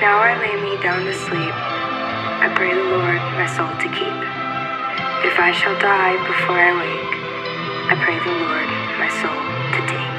Now I lay me down to sleep. I pray the Lord my soul to keep. If I shall die before I wake, I pray the Lord my soul to take.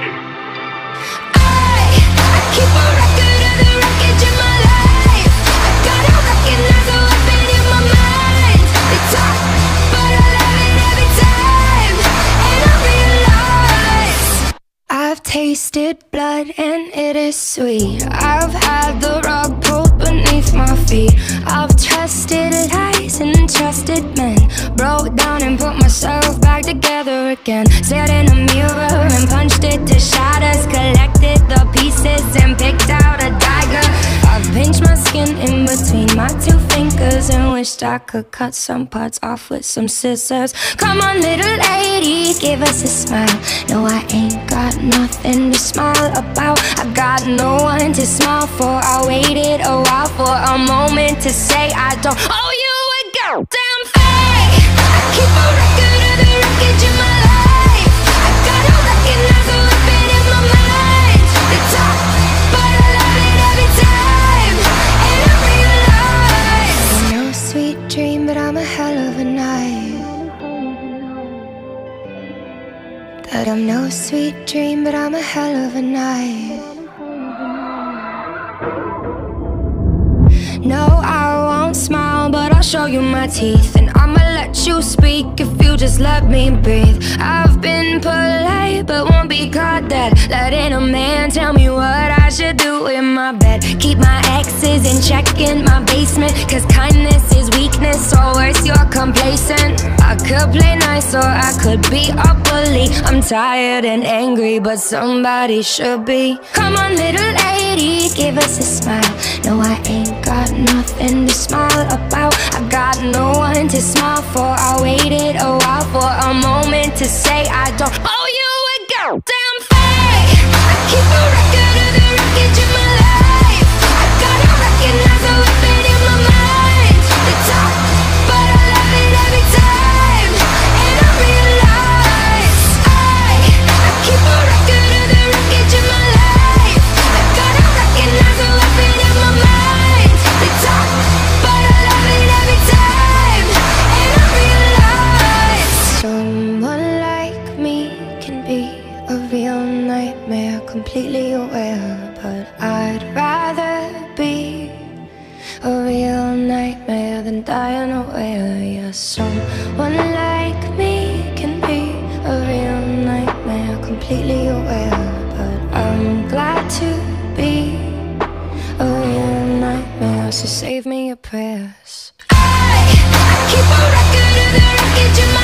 I keep a record of the wreckage in my life. I gotta recognize the weapon in my mind. They talk, but I love it every time. And I realize I've tasted blood and it is sweet. I've had the rug pulled beneath my feet. I've trusted lies and trusted men. Broke down and put myself back together again. Stared in a mirror and punched it to shatters. Collected the pieces and picked out a dagger. I've pinched my skin in between my two fingers and wished I could cut some parts off with some scissors. Come on, little lady, give us a smile. No, I ain't got nothing to smile about. I got no one to smile for. I waited a while for a moment to say I don't owe you a goddamn thing. I keep a record of the wreckage in my life. I gotta recognize the weapon in my mind. They talk, but I love it every time. And I realize I'm no sweet dream, but I'm a hell of a night. That I'm no sweet dream, but I'm a hell of a night. No, I won't smile, but I'll show you my teeth. And I'ma let you speak if you just let me breathe. I've been polite, but won't be caught dead. Letting a man tell me what I should do in my bed. Keep my exes in check in my basement, cause kindness is weakness, or worse, you're complacent. I could play nice or I could be a bully. I'm tired and angry, but somebody should be. Come on, little lady, give us a smile. No, I ain't got nothing to smile about. I got no one to smile for. I waited a while for a moment to say I don't owe you a goddamn thing. I keep a record of the wreckage in my life. I gotta recognize the weapon in my mind. They talk, but I love it every time. And I realize I keep a record of the wreckage in my life. I gotta recognize the weapon in my mind. They talk, but I love it every time. And I realize someone like me can be a real nightmare, completely aware. But I'd rather be a real nightmare than die unaware. Yeah, someone like me can be a real nightmare, completely aware. But I'm glad to be a real nightmare, so save me your prayers. I keep a record of the wreckage in my